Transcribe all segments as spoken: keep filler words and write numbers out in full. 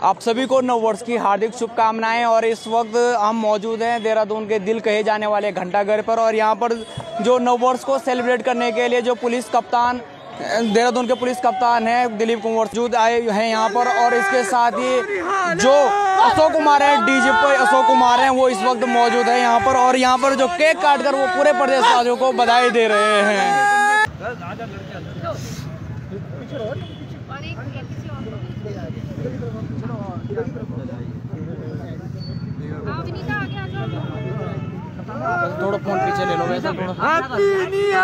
आप सभी को नववर्ष की हार्दिक शुभकामनाएं। और इस वक्त हम मौजूद हैं देहरादून के दिल कहे जाने वाले घंटाघर पर। और यहाँ पर जो नववर्ष को सेलिब्रेट करने के लिए जो पुलिस कप्तान देहरादून के पुलिस कप्तान हैं दिलीप कुमार मौजूद आए हैं यहाँ पर। और इसके साथ ही जो अशोक कुमार हैं, डीजीपी अशोक कुमार हैं, वो इस वक्त मौजूद है यहाँ पर। और यहाँ पर जो केक काट कर वो पूरे प्रदेशवासियों को बधाई दे रहे हैं। थोड़ा फोन पीछे ले लो वैसे थोड़ा।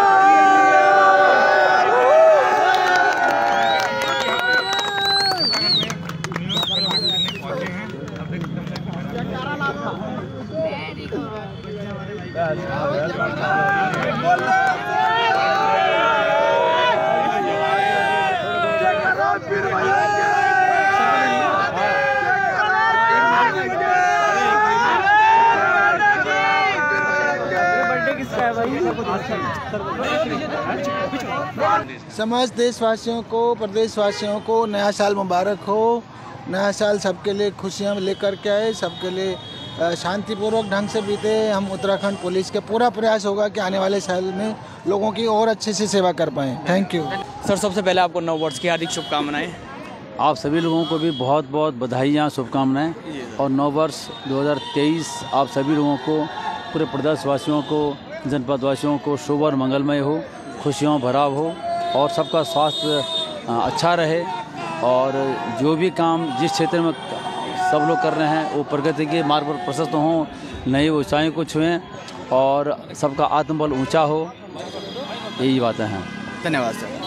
समस्त देशवासियों को, प्रदेशवासियों को नया साल मुबारक हो। नया साल सबके लिए खुशियां लेकर के आए, सबके लिए शांतिपूर्वक ढंग से बीते। हम उत्तराखंड पुलिस के पूरा प्रयास होगा कि आने वाले साल में लोगों की और अच्छे से सेवा कर पाएँ। Thank you sir. सबसे पहले आपको नववर्ष की हार्दिक शुभकामनाएं। आप सभी लोगों को भी बहुत बहुत बधाइयाँ, शुभकामनाएं। और नववर्ष दो हज़ार तेईस आप सभी लोगों को, पूरे प्रदेशवासियों को, जनपद वासियों को शुभ और मंगलमय हो, खुशियों भरा हो और सबका स्वास्थ्य अच्छा रहे। और जो भी काम जिस क्षेत्र में सब लोग कर रहे हैं वो प्रगति के मार्ग पर प्रशस्त हों, नई ऊंचाइयों को छुएं और सबका आत्मबल ऊंचा हो। यही बातें हैं। धन्यवाद सर।